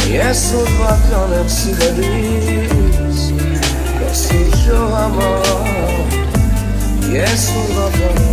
Yes, Urvakan and cigarettes, cause it's your amor. Yes, Urvakan.